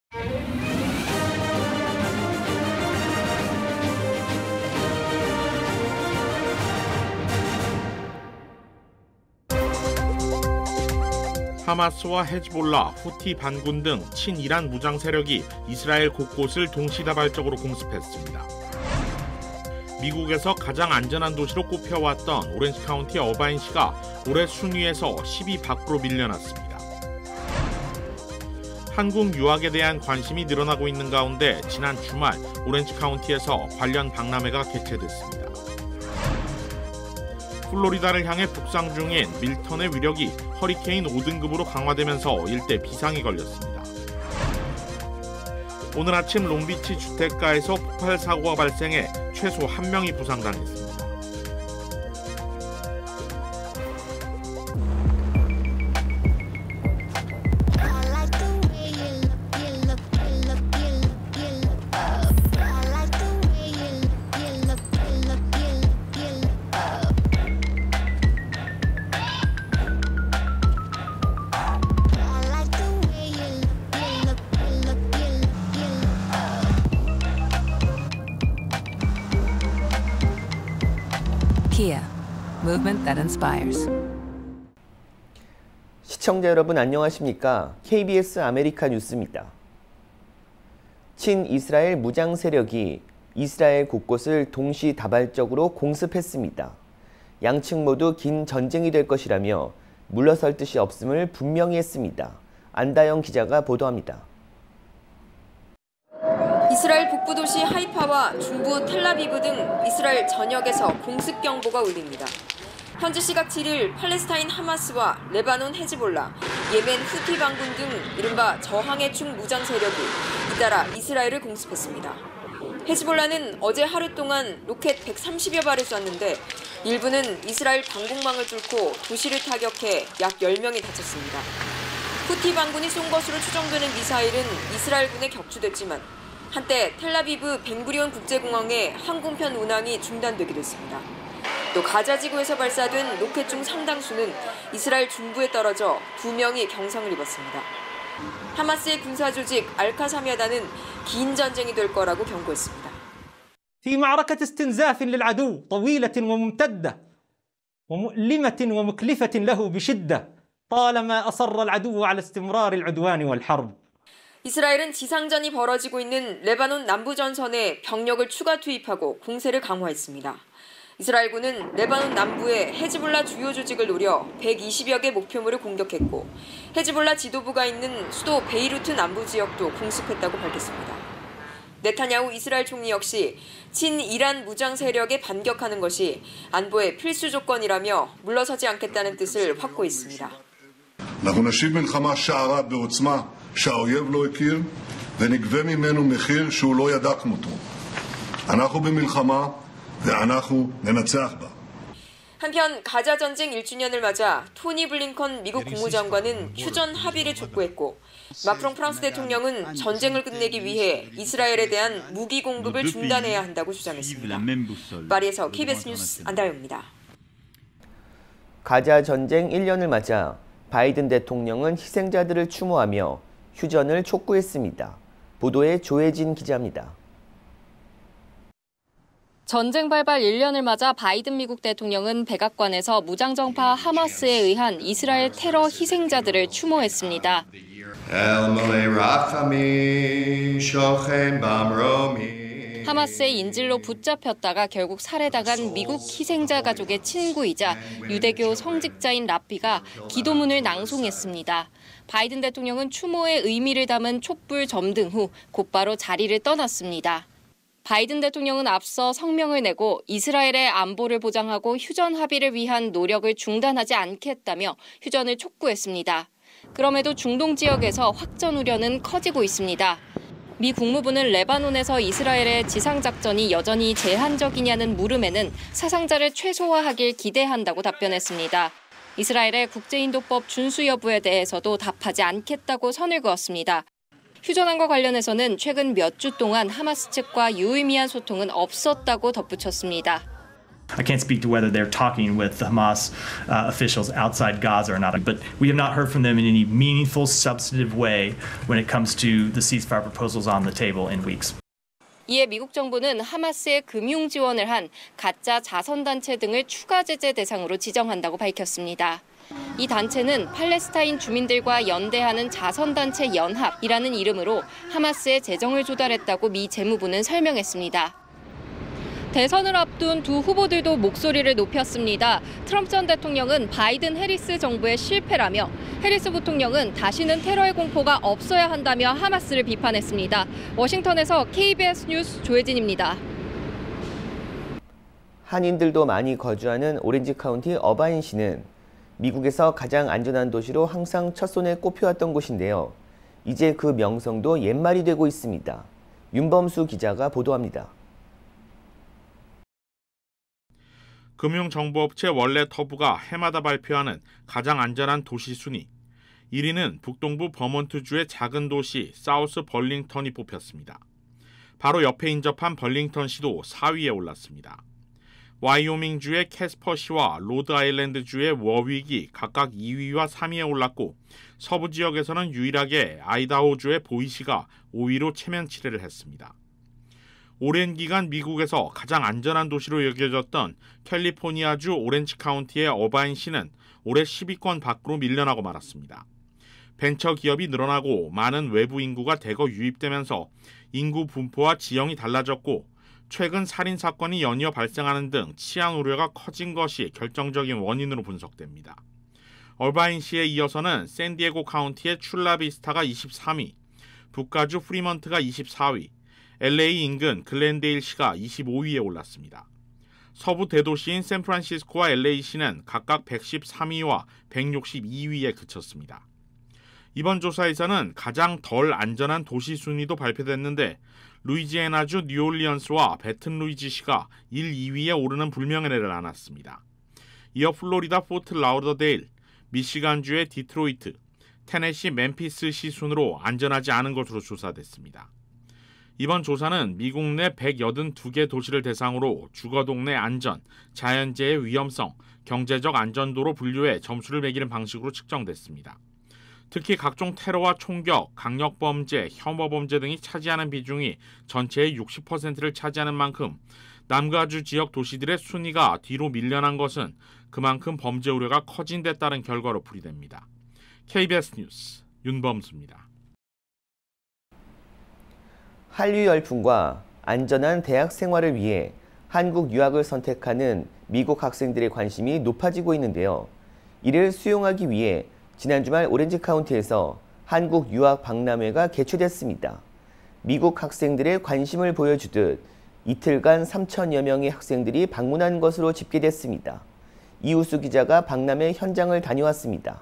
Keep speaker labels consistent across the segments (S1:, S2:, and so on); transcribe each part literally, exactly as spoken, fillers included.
S1: 하마스와 헤즈볼라, 후티 반군 등 친이란 무장 세력이 이스라엘 곳곳을 동시다발적으로 공습했습니다. 미국에서 가장 안전한 도시로 꼽혀왔던 오렌지 카운티 어바인시가 올해 순위에서 십 위 밖으로 밀려났습니다. 한국 유학에 대한 관심이 늘어나고 있는 가운데 지난 주말 오렌지 카운티에서 관련 박람회가 개최됐습니다. 플로리다를 향해 북상 중인 밀턴의 위력이 허리케인 오 등급으로 강화되면서 일대 비상이 걸렸습니다. 오늘 아침 롱비치 주택가에서 폭발 사고가 발생해 최소 한 명이 부상당했습니다.
S2: Kia, movement that inspires.
S3: 시청자 여러분 안녕하십니까? 케이비에스 아메리카 뉴스입니다. 친이스라엘 무장 세력이 이스라엘 곳곳을 동시다발적으로 공습했습니다. 양측 모두 긴 전쟁이 될 것이라며 물러설 뜻이 없음을 분명히 했습니다. 안다영 기자가 보도합니다.
S4: 이스라엘 북부 도시 하이파와 중부 텔라비브 등 이스라엘 전역에서 공습 경보가 울립니다. 현지 시각 칠 일 팔레스타인 하마스와 레바논 헤즈볼라, 예멘 후티 반군 등 이른바 저항의 축 무장 세력이 잇따라 이스라엘을 공습했습니다. 헤즈볼라는 어제 하루 동안 로켓 백삼십여 발을 쐈는데 일부는 이스라엘 방공망을 뚫고 도시를 타격해 약 열 명이 다쳤습니다. 후티 반군이 쏜 것으로 추정되는 미사일은 이스라엘군에 격추됐지만 한때 텔라비브 벤구리온 국제공항의 항공편 운항이 중단되기도 했습니다. 또 가자 지구에서 발사된 로켓 중 상당수는 이스라엘 중부에 떨어져 두 명이 경상을 입었습니다. 하마스의 군사 조직 알카사미아다는 긴 전쟁이 될 거라고 경고했습니다.
S5: في معركة استنزاف للعدو طويلة وممتدة ومؤلمة ومكلفة له بشدة طالما أصر العدو على استمرار العدوان والحرب.
S4: 이스라엘은 지상전이 벌어지고 있는 레바논 남부 전선에 병력을 추가 투입하고 공세를 강화했습니다. 이스라엘군은 레바논 남부의 헤즈볼라 주요 조직을 노려 백이십여 개 목표물을 공격했고 헤즈볼라 지도부가 있는 수도 베이루트 남부 지역도 공습했다고 밝혔습니다. 네타냐후 이스라엘 총리 역시 친이란 무장 세력에 반격하는 것이 안보의 필수 조건이라며 물러서지 않겠다는 뜻을 확고했습니다.
S6: שהאויב לא הכיר ונגבה ממנו מחיר שהוא לא ידע כמותו. אנחנו במלחמה ואנחנו ננצח בה.
S4: 한편 가자 전쟁 일 주년을 맞아 토니 블링컨 미국 국무장관은 휴전 합의를 촉구했고 마크롱 프랑스 대통령은 전쟁을 끝내기 위해 이스라엘에 대한 무기 공급을 중단해야 한다고 주장했습니다. 파리에서 케이비에스 뉴스 안다영입니다.
S3: 가자 전쟁 일 년을 맞아 바이든 대통령은 희생자들을 추모하며 휴전을 촉구했습니다. 보도에 조혜진 기자입니다.
S7: 전쟁 발발 일 년을 맞아 바이든 미국 대통령은 백악관에서 무장정파 하마스에 의한 이스라엘 테러 희생자들을 추모했습니다. 하마스의 인질로 붙잡혔다가 결국 살해당한 미국 희생자 가족의 친구이자 유대교 성직자인 라피가 기도문을 낭송했습니다. 바이든 대통령은 추모의 의미를 담은 촛불 점등 후 곧바로 자리를 떠났습니다. 바이든 대통령은 앞서 성명을 내고 이스라엘의 안보를 보장하고 휴전 합의를 위한 노력을 중단하지 않겠다며 휴전을 촉구했습니다. 그럼에도 중동 지역에서 확전 우려는 커지고 있습니다. 미 국무부는 레바논에서 이스라엘의 지상작전이 여전히 제한적이냐는 물음에는 사상자를 최소화하길 기대한다고 답변했습니다. 이스라엘의 국제인도법 준수 여부에 대해서도 답하지 않겠다고 선을 그었습니다. 휴전안과 관련해서는 최근 몇 주 동안 하마스 측과 유의미한 소통은 없었다고 덧붙였습니다.
S8: I can't speak to whether they're talking with the Hamas uh, officials outside Gaza or not, but we have not heard from them in any meaningful, substantive way when it comes to the ceasefire proposals on the table in weeks.
S7: 이에 미국 정부는 하마스에 금융 지원을 한 가짜 자선단체 등을 추가 제재 대상으로 지정한다고 밝혔습니다. 이 단체는 팔레스타인 주민들과 연대하는 자선단체 연합이라는 이름으로 하마스에 재정을 조달했다고 미 재무부는 설명했습니다. 대선을 앞둔 두 후보들도 목소리를 높였습니다. 트럼프 전 대통령은 바이든 해리스 정부의 실패라며 해리스 부통령은 다시는 테러의 공포가 없어야 한다며 하마스를 비판했습니다. 워싱턴에서 케이비에스 뉴스 조혜진입니다.
S3: 한인들도 많이 거주하는 오렌지 카운티 어바인시는 미국에서 가장 안전한 도시로 항상 첫손에 꼽혀왔던 곳인데요. 이제 그 명성도 옛말이 되고 있습니다. 윤범수 기자가 보도합니다.
S1: 금융정보업체 월렛허브가 해마다 발표하는 가장 안전한 도시 순위. 일 위는 북동부 버몬트주의 작은 도시 사우스 벌링턴이 뽑혔습니다. 바로 옆에 인접한 벌링턴시도 사 위에 올랐습니다. 와이오밍주의 캐스퍼시와 로드아일랜드주의 워윅이 각각 이 위와 삼 위에 올랐고 서부 지역에서는 유일하게 아이다호주의 보이시가 오 위로 체면치레를 했습니다. 오랜 기간 미국에서 가장 안전한 도시로 여겨졌던 캘리포니아주 오렌지 카운티의 어바인시는 올해 십 위권 밖으로 밀려나고 말았습니다. 벤처 기업이 늘어나고 많은 외부 인구가 대거 유입되면서 인구 분포와 지형이 달라졌고 최근 살인 사건이 연이어 발생하는 등 치안 우려가 커진 것이 결정적인 원인으로 분석됩니다. 어바인시에 이어서는 샌디에고 카운티의 출라비스타가 이십삼 위, 북가주 프리먼트가 이십사 위, 엘에이 인근 글렌데일시가 이십오 위에 올랐습니다. 서부 대도시인 샌프란시스코와 엘에이시는 각각 백십삼 위와 백육십이 위에 그쳤습니다. 이번 조사에서는 가장 덜 안전한 도시 순위도 발표됐는데 루이지애나주 뉴올리언스와 배튼루이지시가 일, 이 위에 오르는 불명예를 안았습니다. 이어 플로리다 포트 라우더데일, 미시간주의 디트로이트, 테네시 멤피스시 순으로 안전하지 않은 것으로 조사됐습니다. 이번 조사는 미국 내 백팔십이 개 도시를 대상으로 주거동네 안전, 자연재해 위험성, 경제적 안전도로 분류해 점수를 매기는 방식으로 측정됐습니다. 특히 각종 테러와 총격, 강력범죄, 혐오범죄 등이 차지하는 비중이 전체의 육십 퍼센트를 차지하는 만큼 남가주 지역 도시들의 순위가 뒤로 밀려난 것은 그만큼 범죄 우려가 커진 데 따른 결과로 풀이됩니다. 케이비에스 뉴스 윤범수입니다.
S3: 한류 열풍과 안전한 대학 생활을 위해 한국 유학을 선택하는 미국 학생들의 관심이 높아지고 있는데요. 이를 수용하기 위해 지난 주말 오렌지 카운티에서 한국 유학 박람회가 개최됐습니다. 미국 학생들의 관심을 보여주듯 이틀간 삼천여 명의 학생들이 방문한 것으로 집계됐습니다. 이우수 기자가 박람회 현장을 다녀왔습니다.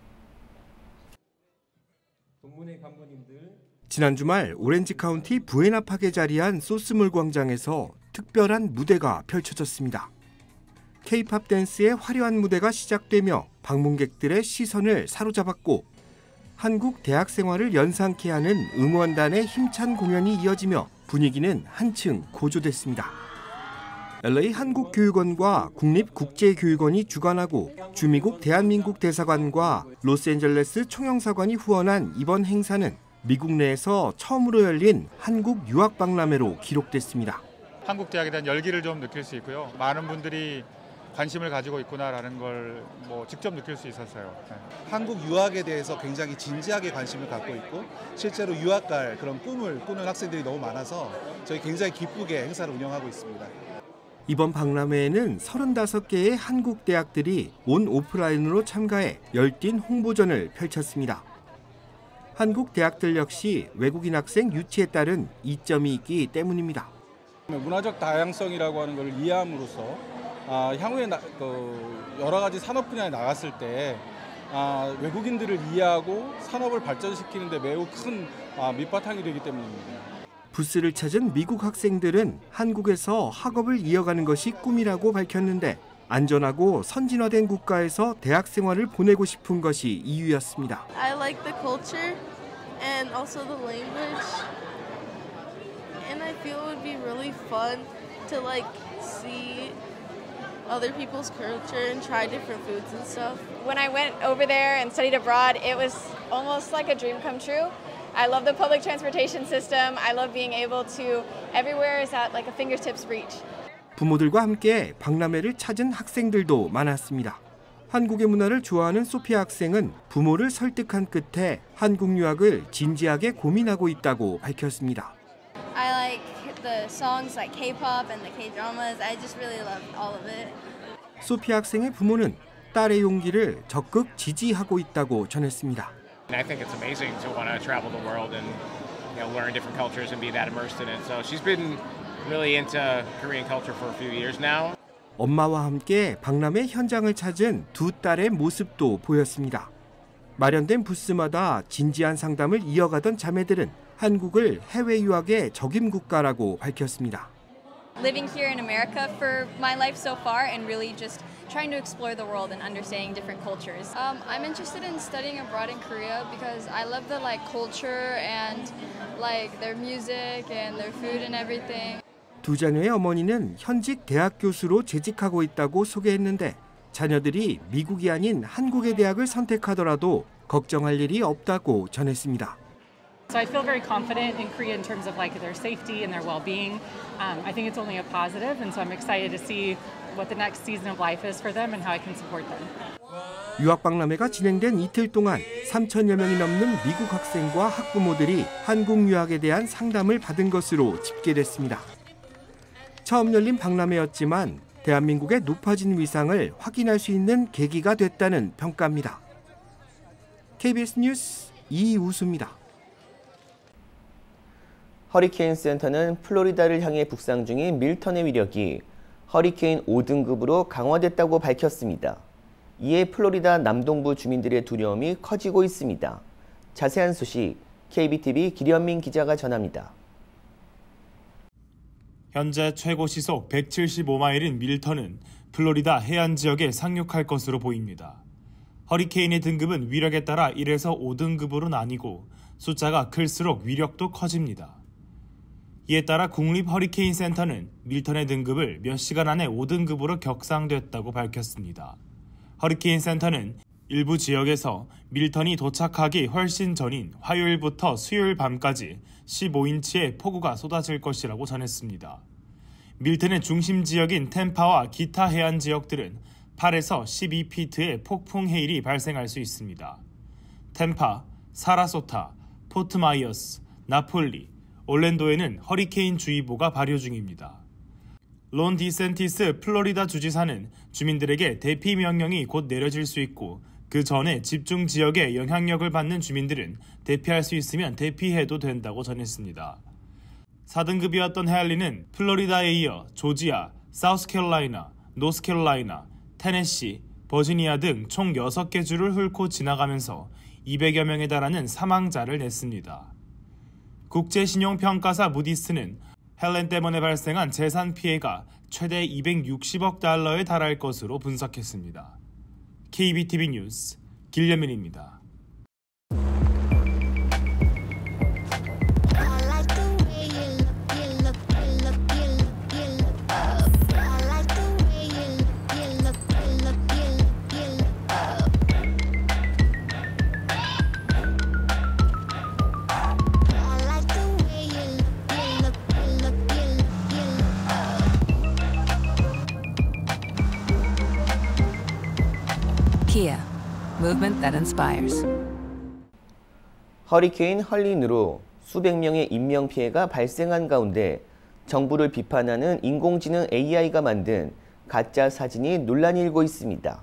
S9: 지난 주말 오렌지 카운티 부에나팍에 자리한 소스몰 광장에서 특별한 무대가 펼쳐졌습니다. K-팝 댄스의 화려한 무대가 시작되며 방문객들의 시선을 사로잡았고 한국 대학 생활을 연상케 하는 응원단의 힘찬 공연이 이어지며 분위기는 한층 고조됐습니다. 엘에이 한국교육원과 국립국제교육원이 주관하고 주미국 대한민국 대사관과 로스앤젤레스 총영사관이 후원한 이번 행사는 미국 내에서 처음으로 열린 한국 유학 박람회로 기록됐습니다.
S10: 한국 대학에 대한 열기를 좀 느낄 수 있고요. 많은 분들이 관심을 가지고 있구나라는 걸 뭐 직접 느낄 수 있었어요. 네.
S11: 한국 유학에 대해서 굉장히 진지하게 관심을 갖고 있고 실제로 유학 갈 그런 꿈을 꾸는 학생들이 너무 많아서 저희 굉장히 기쁘게 행사를 운영하고 있습니다.
S9: 이번 박람회에는 서른다섯 개의 한국 대학들이 온 오프라인으로 참가해 열띤 홍보전을 펼쳤습니다. 한국 대학들 역시 외국인 학생 유치에 따른 이점이 있기 때문입니다.
S12: 문화적 다양성이라고 하는 걸 이해함으로써 아, 향후에 나, 그 여러 가지 산업 분야에 나갔을 때 아, 외국인들을 이해하고 산업을 발전시키는 데 매우 큰 아, 밑바탕이 되기 때문입니다.
S9: 부스를 찾은 미국 학생들은 한국에서 학업을 이어가는 것이 꿈이라고 밝혔는데 안전하고 선진화된 국가에서 대학 생활을 보내고 싶은 것이 이유였습니다.
S13: I like the culture and also the language. And I feel it would be really fun to like see other people's culture and try different foods and stuff.
S14: When I went over there and studied abroad, it was almost like a dream come true. I love the public transportation system. I love being able to, everywhere is at like a fingertips reach.
S9: 부모들과 함께 박람회를 찾은 학생들도 많았습니다. 한국의 문화를 좋아하는 소피아 학생은 부모를 설득한 끝에 한국 유학을 진지하게 고민하고 있다고 밝혔습니다.
S15: I like the songs like K-pop and the K-dramas. I just really love all of it.
S9: 소피아 학생의 부모는 딸의 용기를 적극 지지하고 있다고 전했습니다.
S16: I think it's amazing to want to travel the world and you know learn different cultures and be that immersed in it. So she's been really into Korean culture for a few years now.
S9: 엄마와 함께 박람회 현장을 찾은 두 딸의 모습도 보였습니다. 마련된 부스마다 진지한 상담을 이어가던 자매들은 한국을 해외 유학의 적임 국가라고 밝혔습니다.
S15: Living here in America for my life so far and really just trying to explore the world and understanding different cultures.
S17: Um, I'm interested in studying abroad in Korea because I love the like culture and like their music and their food and everything.
S9: 두 자녀의 어머니는 현직 대학 교수로 재직하고 있다고 소개했는데 자녀들이 미국이 아닌 한국의 대학을 선택하더라도 걱정할 일이 없다고 전했습니다.
S18: So I feel very confident in Korea in terms of like their safety and their well-being. Um, I think it's only a positive, and so I'm excited to see what the next season of life is for them and how I can support them.
S9: 유학 박람회가 진행된 이틀 동안 삼천여 명이 넘는 미국 학생과 학부모들이 한국 유학에 대한 상담을 받은 것으로 집계됐습니다. 처음 열린 박람회였지만 대한민국의 높아진 위상을 확인할 수 있는 계기가 됐다는 평가입니다. 케이비에스 뉴스 이우수입니다.
S3: 허리케인 센터는 플로리다를 향해 북상 중인 밀턴의 위력이 허리케인 오 등급으로 강화됐다고 밝혔습니다. 이에 플로리다 남동부 주민들의 두려움이 커지고 있습니다. 자세한 소식 케이비티비 기련민 기자가 전합니다.
S19: 현재 최고 시속 백칠십오 마일인 밀턴은 플로리다 해안 지역에 상륙할 것으로 보입니다. 허리케인의 등급은 위력에 따라 일에서 오 등급으로 나뉘고 숫자가 클수록 위력도 커집니다. 이에 따라 국립 허리케인 센터는 밀턴의 등급을 몇 시간 안에 오 등급으로 격상됐다고 밝혔습니다. 허리케인 센터는 일부 지역에서 밀턴이 도착하기 훨씬 전인 화요일부터 수요일 밤까지 십오 인치의 폭우가 쏟아질 것이라고 전했습니다. 밀턴의 중심 지역인 템파와 기타 해안 지역들은 팔에서 십이 피트의 폭풍 해일이 발생할 수 있습니다. 템파, 사라소타, 포트마이어스, 나폴리, 올랜도에는 허리케인 주의보가 발효 중입니다. 론 디센티스 플로리다 주지사는 주민들에게 대피 명령이 곧 내려질 수 있고 그 전에 집중 지역에 영향력을 받는 주민들은 대피할 수 있으면 대피해도 된다고 전했습니다. 사 등급이었던 해알리는 플로리다에 이어 조지아, 사우스캐롤라이나, 노스캐롤라이나, 테네시, 버지니아 등 총 여섯 개 주를 훑고 지나가면서 이백여 명에 달하는 사망자를 냈습니다. 국제신용평가사 무디스는 헬렌 때문에 발생한 재산 피해가 최대 이백육십억 달러에 달할 것으로 분석했습니다. 케이비티비 뉴스 길련민입니다.
S2: Kia, movement that inspires.
S3: 허리케인 헐린으로 수백 명의 인명 피해가 발생한 가운데 정부를 비판하는 인공지능 에이아이가 만든 가짜 사진이 논란이 일고 있습니다.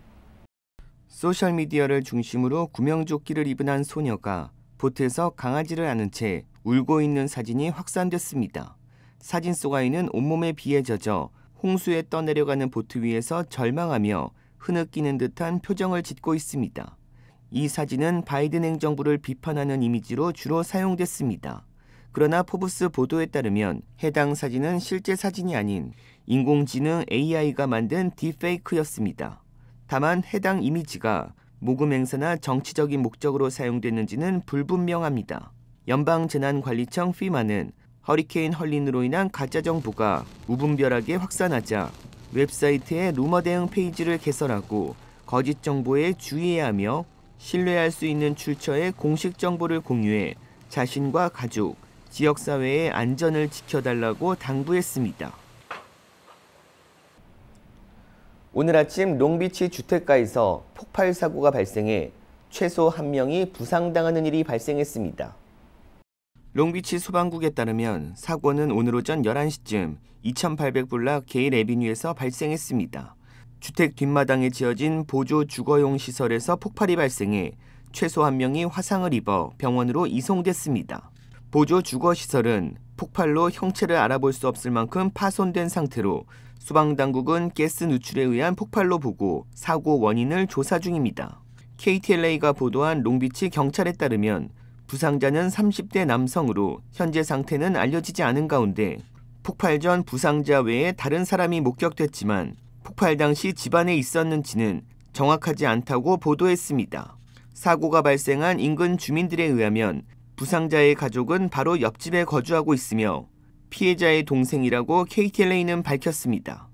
S3: 소셜미디어를 중심으로 구명조끼를 입은 한 소녀가 보트에서 강아지를 안은 채 울고 있는 사진이 확산됐습니다. 사진 속 아이는 온몸에 비에 젖어 홍수에 떠내려가는 보트 위에서 절망하며 흐느끼는 듯한 표정을 짓고 있습니다. 이 사진은 바이든 행정부를 비판하는 이미지로 주로 사용됐습니다. 그러나 포브스 보도에 따르면 해당 사진은 실제 사진이 아닌 인공지능 에이아이가 만든 딥페이크였습니다. 다만 해당 이미지가 모금 행사나 정치적인 목적으로 사용됐는지는 불분명합니다. 연방재난관리청 피마는 허리케인 헐린으로 인한 가짜 정보가 무분별하게 확산하자 웹사이트의 루머 대응 페이지를 개설하고 거짓 정보에 주의해야 하며 신뢰할 수 있는 출처의 공식 정보를 공유해 자신과 가족, 지역사회의 안전을 지켜달라고 당부했습니다. 오늘 아침 롱비치 주택가에서 폭발 사고가 발생해 최소 한 명이 부상당하는 일이 발생했습니다. 롱비치 소방국에 따르면 사고는 오늘 오전 열한 시쯤 이천팔백 블락 게일 애비뉴에서 발생했습니다. 주택 뒷마당에 지어진 보조 주거용 시설에서 폭발이 발생해 최소 한 명이 화상을 입어 병원으로 이송됐습니다. 보조 주거시설은 폭발로 형체를 알아볼 수 없을 만큼 파손된 상태로 소방당국은 가스 누출에 의한 폭발로 보고 사고 원인을 조사 중입니다. 케이티엘에이가 보도한 롱비치 경찰에 따르면 부상자는 삼십 대 남성으로 현재 상태는 알려지지 않은 가운데 폭발 전 부상자 외에 다른 사람이 목격됐지만 폭발 당시 집안에 있었는지는 정확하지 않다고 보도했습니다. 사고가 발생한 인근 주민들에 의하면 부상자의 가족은 바로 옆집에 거주하고 있으며 피해자의 동생이라고 케이티엘에이는 밝혔습니다.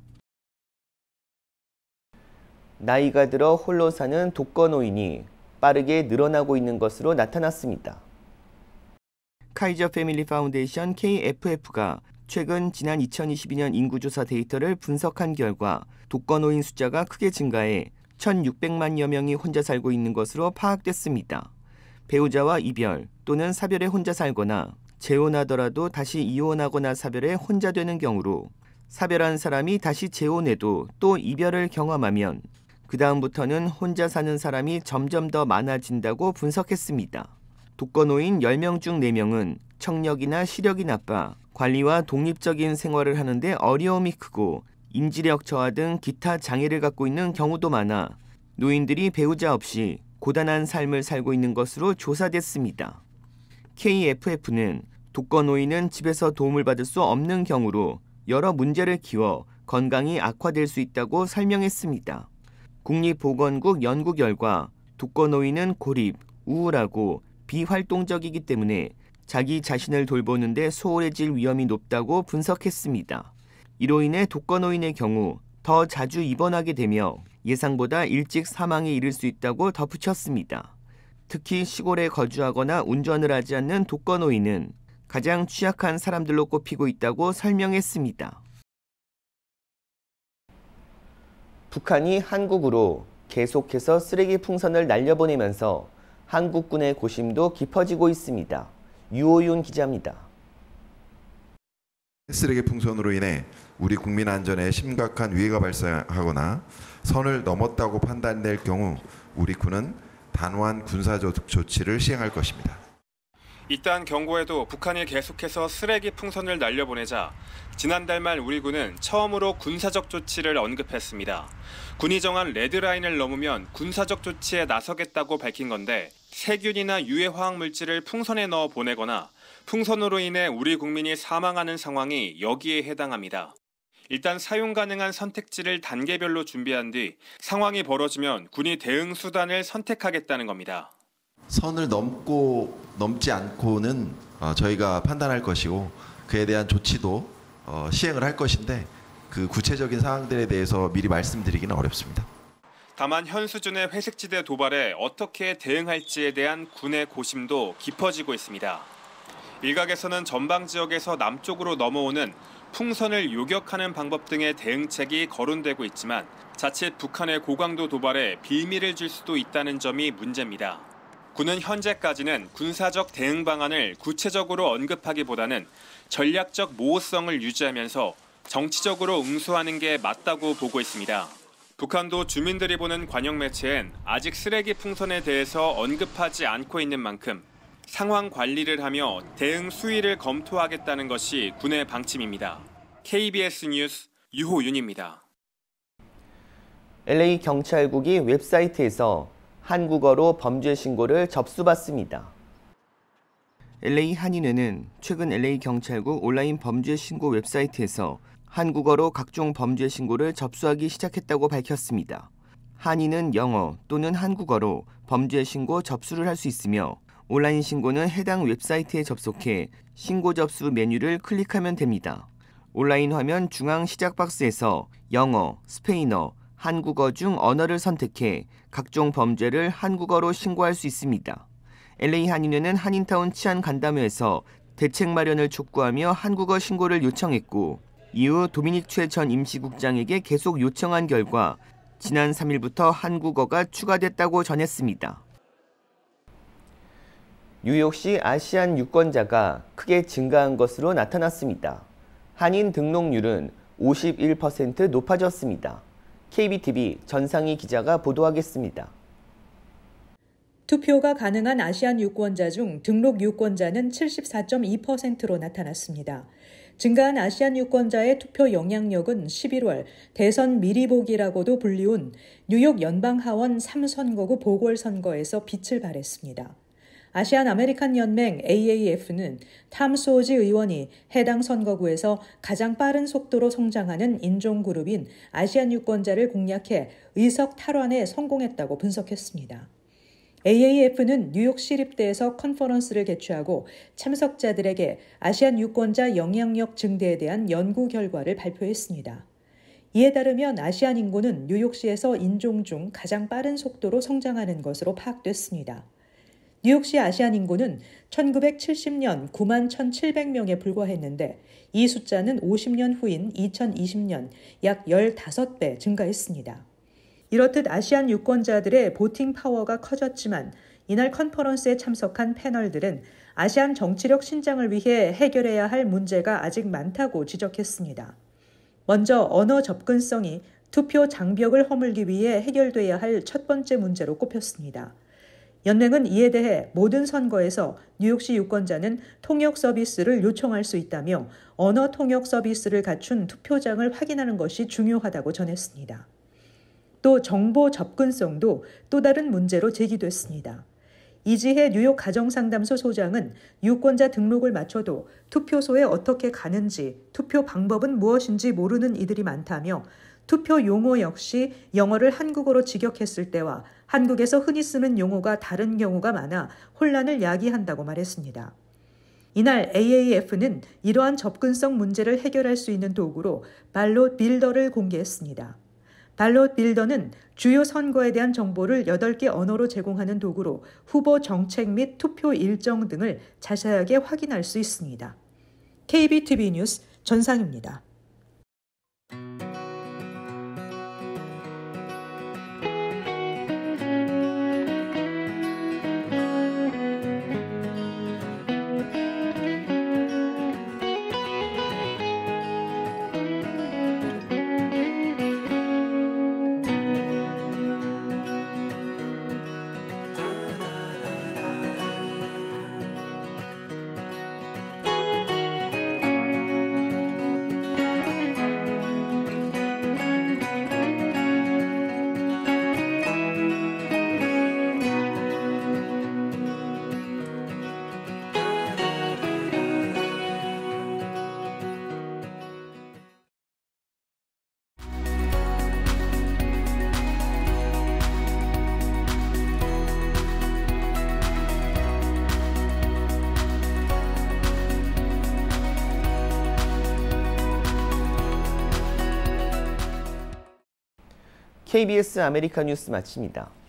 S3: 나이가 들어 홀로 사는 독거노인이 빠르게 늘어나고 있는 것으로 나타났습니다. 카이저 패밀리 파운데이션 케이에프에프가 최근 지난 이천이십이 년 인구조사 데이터를 분석한 결과 독거노인 숫자가 크게 증가해 천육백만여 명이 혼자 살고 있는 것으로 파악됐습니다. 배우자와 이별 또는 사별에 혼자 살거나 재혼하더라도 다시 이혼하거나 사별에 혼자 되는 경우로 사별한 사람이 다시 재혼해도 또 이별을 경험하면 그 다음부터는 혼자 사는 사람이 점점 더 많아진다고 분석했습니다. 독거노인 열 명 중 네 명은 청력이나 시력이 나빠 관리와 독립적인 생활을 하는데 어려움이 크고 인지력 저하 등 기타 장애를 갖고 있는 경우도 많아 노인들이 배우자 없이 고단한 삶을 살고 있는 것으로 조사됐습니다. 케이에프에프는 독거노인은 집에서 도움을 받을 수 없는 경우로 여러 문제를 키워 건강이 악화될 수 있다고 설명했습니다. 국립보건국 연구 결과 독거노인은 고립, 우울하고 비활동적이기 때문에 자기 자신을 돌보는데 소홀해질 위험이 높다고 분석했습니다. 이로 인해 독거노인의 경우 더 자주 입원하게 되며 예상보다 일찍 사망에 이를 수 있다고 덧붙였습니다. 특히 시골에 거주하거나 운전을 하지 않는 독거노인은 가장 취약한 사람들로 꼽히고 있다고 설명했습니다. 북한이 한국으로 계속해서 쓰레기 풍선을 날려보내면서 한국군의 고심도 깊어지고 있습니다. 유호윤 기자입니다.
S20: 쓰레기 풍선으로 인해 우리 국민 안전에 심각한 위해가 발생하거나 선을 넘었다고 판단될 경우 우리 군은 단호한 군사적 조치를 시행할 것입니다.
S21: 이딴 경고에도 북한이 계속해서 쓰레기 풍선을 날려보내자 지난달 말 우리 군은 처음으로 군사적 조치를 언급했습니다. 군이 정한 레드라인을 넘으면 군사적 조치에 나서겠다고 밝힌 건데 세균이나 유해 화학 물질을 풍선에 넣어 보내거나 풍선으로 인해 우리 국민이 사망하는 상황이 여기에 해당합니다. 일단 사용 가능한 선택지를 단계별로 준비한 뒤 상황이 벌어지면 군이 대응 수단을 선택하겠다는 겁니다.
S22: 선을 넘고 넘지 않고는 저희가 판단할 것이고 그에 대한 조치도 시행을 할 것인데 그 구체적인 사항들에 대해서 미리 말씀드리기는 어렵습니다.
S21: 다만 현 수준의 회색지대 도발에 어떻게 대응할지에 대한 군의 고심도 깊어지고 있습니다. 일각에서는 전방 지역에서 남쪽으로 넘어오는 풍선을 요격하는 방법 등의 대응책이 거론되고 있지만 자칫 북한의 고강도 도발에 빌미를 줄 수도 있다는 점이 문제입니다. 군은 현재까지는 군사적 대응 방안을 구체적으로 언급하기보다는 전략적 모호성을 유지하면서 정치적으로 응수하는 게 맞다고 보고 있습니다. 북한도 주민들이 보는 관영 매체엔 아직 쓰레기 풍선에 대해서 언급하지 않고 있는 만큼 상황 관리를 하며 대응 수위를 검토하겠다는 것이 군의 방침입니다. 케이비에스 뉴스 유호윤입니다.
S3: 엘에이 경찰국이 웹사이트에서 한국어로 범죄 신고를 접수받습니다. 엘에이 한인회는 최근 엘에이 경찰국 온라인 범죄 신고 웹사이트에서 한국어로 각종 범죄 신고를 접수하기 시작했다고 밝혔습니다. 한인은 영어 또는 한국어로 범죄 신고 접수를 할 수 있으며 온라인 신고는 해당 웹사이트에 접속해 신고 접수 메뉴를 클릭하면 됩니다. 온라인 화면 중앙 시작 박스에서 영어, 스페인어, 한국어 중 언어를 선택해 각종 범죄를 한국어로 신고할 수 있습니다. 엘에이 한인회는 한인타운 치안 간담회에서 대책 마련을 촉구하며 한국어 신고를 요청했고 이후 도미닉 최 전 임시국장에게 계속 요청한 결과 지난 삼 일부터 한국어가 추가됐다고 전했습니다. 뉴욕시 아시안 유권자가 크게 증가한 것으로 나타났습니다. 한인 등록률은 오십일 퍼센트 높아졌습니다. 케이비티비 전상희 기자가 보도하겠습니다.
S5: 투표가 가능한 아시안 유권자 중 등록 유권자는 칠십사 점 이 퍼센트로 나타났습니다. 증가한 아시안 유권자의 투표 영향력은 십일월 대선 미리보기라고도 불리운 뉴욕 연방하원 삼 선거구 보궐선거에서 빛을 발했습니다. 아시안 아메리칸 연맹 에이에이에프는 탐 소지 의원이 해당 선거구에서 가장 빠른 속도로 성장하는 인종그룹인 아시안 유권자를 공략해 의석 탈환에 성공했다고 분석했습니다. 에이에이에프는 뉴욕 시립대에서 컨퍼런스를 개최하고 참석자들에게 아시안 유권자 영향력 증대에 대한 연구 결과를 발표했습니다. 이에 따르면 아시안 인구는 뉴욕시에서 인종 중 가장 빠른 속도로 성장하는 것으로 파악됐습니다. 뉴욕시 아시안 인구는 천구백칠십 년 구만 천칠백 명에 불과했는데 이 숫자는 오십 년 후인 이천이십 년 약 십오 배 증가했습니다. 이렇듯 아시안 유권자들의 보팅 파워가 커졌지만 이날 컨퍼런스에 참석한 패널들은 아시안 정치력 신장을 위해 해결해야 할 문제가 아직 많다고 지적했습니다. 먼저 언어 접근성이 투표 장벽을 허물기 위해 해결돼야 할 첫 번째 문제로 꼽혔습니다. 연맹은 이에 대해 모든 선거에서 뉴욕시 유권자는 통역 서비스를 요청할 수 있다며 언어 통역 서비스를 갖춘 투표장을 확인하는 것이 중요하다고 전했습니다. 또 정보 접근성도 또 다른 문제로 제기됐습니다. 이지혜 뉴욕 가정상담소 소장은 유권자 등록을 마쳐도 투표소에 어떻게 가는지, 투표 방법은 무엇인지 모르는 이들이 많다며 투표 용어 역시 영어를 한국어로 직역했을 때와 한국에서 흔히 쓰는 용어가 다른 경우가 많아 혼란을 야기한다고 말했습니다. 이날 에이에이에프는 이러한 접근성 문제를 해결할 수 있는 도구로 발롯 빌더를 공개했습니다. 발롯 빌더는 주요 선거에 대한 정보를 여덟 개 언어로 제공하는 도구로 후보 정책 및 투표 일정 등을 자세하게 확인할 수 있습니다. 케이비티비 뉴스 전상입니다.
S3: 케이비에스 아메리카 뉴스 마칩니다.